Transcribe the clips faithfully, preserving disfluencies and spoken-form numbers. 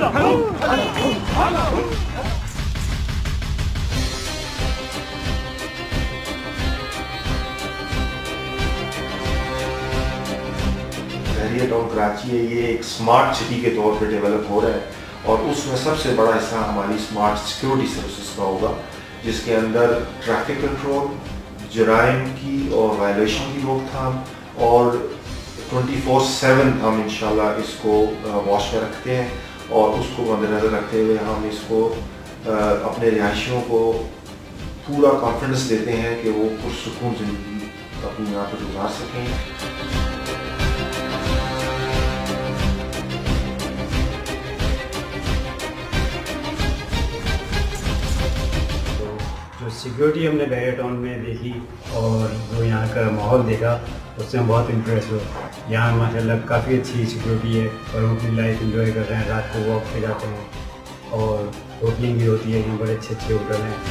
बहरिया town Karachi है, ये एक स्मार्ट सिटी के तौर पे डेवलप हो रहा है और उसमें सबसे बड़ा हिस्सा हमारी स्मार्ट सिक्योरिटी सर्विसेज का होगा, जिसके अंदर ट्रैफिक कंट्रोल, जराइम की और वायलेशन की रोकथाम और ट्वेंटी फोर सेवन हम इंशाल्लाह इसको वॉच में रखते हैं और उसको मद्देनज़र रखते हुए हम इसको अपने रिहायशियों को पूरा कॉन्फिडेंस देते हैं कि वो पुरसुकून ज़िंदगी अपनी यहाँ पर गुजार सकें। जो सिक्योरिटी हमने बहरिया टाउन में देखी और जो यहाँ का माहौल देखा उससे हम बहुत इम्प्रेस हुए। यहाँ माशाल्लाह काफ़ी अच्छी सिक्योरिटी है और हम अपनी लाइफ एंजॉय कर रहे हैं, रात को वॉक पे जाते हैं और होटलिंग भी होती है, यहाँ बड़े अच्छे अच्छे होटल हैं।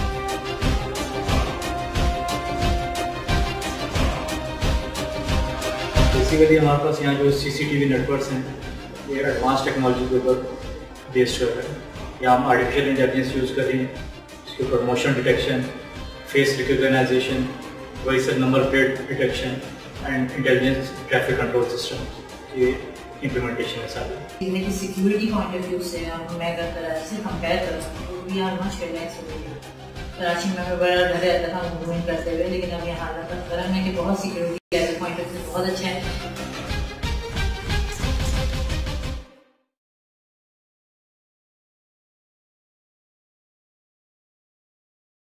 बेसिकली हमारे पास यहाँ जो सीसीटीवी नेटवर्क्स हैं ये एडवांस टेक्नोलॉजी के ऊपर बेस्ड कर रहे हैं। यहाँ हम आर्टिफिशियल इंटेलिजेंस यूज़ कर रहे हैं, इसके ऊपर motion detection, face recognization, vehicle number plate detection and intelligence traffic control system ये इम्प्लीमेंटेशन है सारी। लेकिन सिक्योरिटी पॉइंट ऑफ व्यू से हम मैं अगर कराची से कंपेयर करूँ तो वी आर मच रिलैक्स हो गई। कराची में मैं बड़ा डर रहता था मूवमेंट करते हुए, लेकिन अब यहाँ हालात गर्म है कि बहुत सिक्योरिटी पॉइंट ऑफ व्यू बहुत अच्छा है।